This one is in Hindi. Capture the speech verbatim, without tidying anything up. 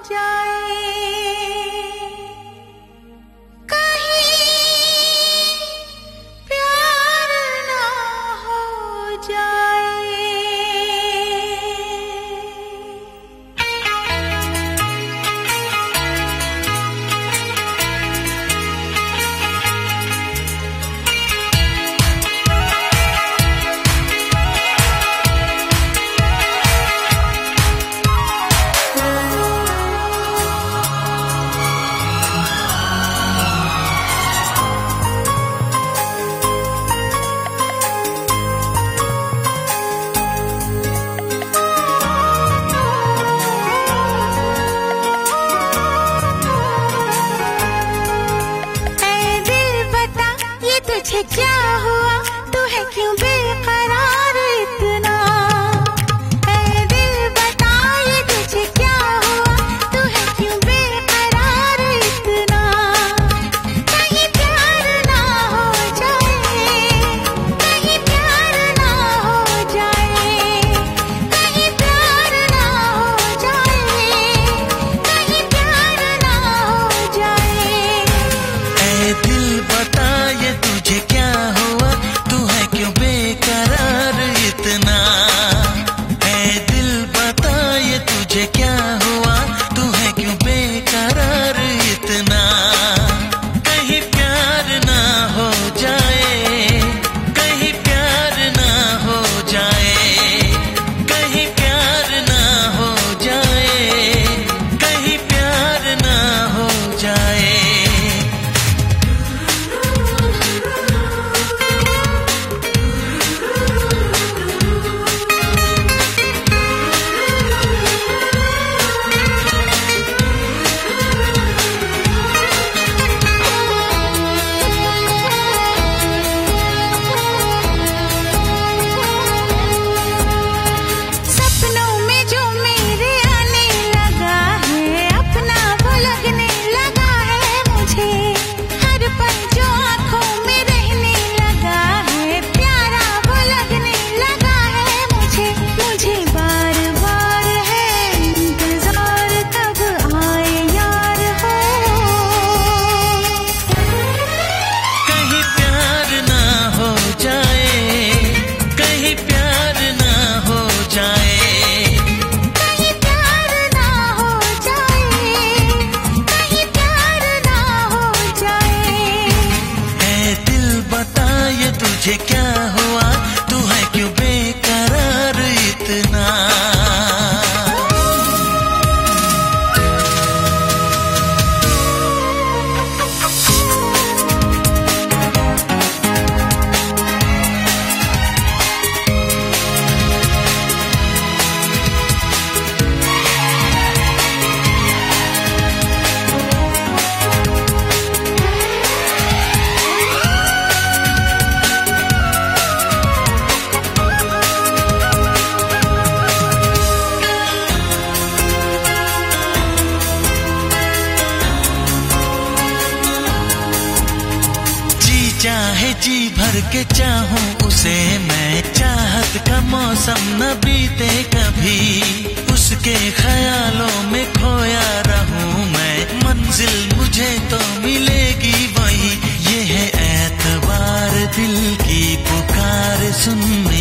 क्या हुआ, तू है क्यों बेकरार इतना? ऐ दिल बता ये तुझे क्या हुआ, तू है क्यों बेकरार इतना? कहीं प्यार ना हो जाए, कहीं प्यार ना हो जाए, कहीं प्यार ना हो जाए, कहीं प्यार ना हो जाए। ऐ दिल बता ये तुझे क्या हुआ, तू है क्यों बेकरार इतना? ऐ दिल बता ये तुझे क्या हुआ, तू है क्यों बेकरार इतना? कहीं प्यार ना हो जाए, कहीं प्यार ना हो जाए, कहीं प्यार ना हो जाए, कहीं प्यार ना हो जाए। सपनों में जो मेरे आने लगा है, अपना वो लगने लगा है मुझे। हर पल जो आँखों में रहने लगा है, प्यारा वो लगने लगा है मुझे। मुझे बार बार है इंतजार, कब आए यार हो। कहीं प्यार ना हो जाए, कहीं प्यार ना हो जाए, कहीं प्यार ना हो जाए, कहीं प्यार ना हो जाए। ऐ दिल बता ये तुझे क्या हुआ, तू है क्यों बेकरार इतना? जी चाहे जी भर के चाहूं उसे मैं, चाहत का मौसम न बीते कभी, उसके ख्यालों में खोया रहूं मैं। मंजिल मुझे तो मिलेगी वही, ये है एतबार दिल की पुकार सुनने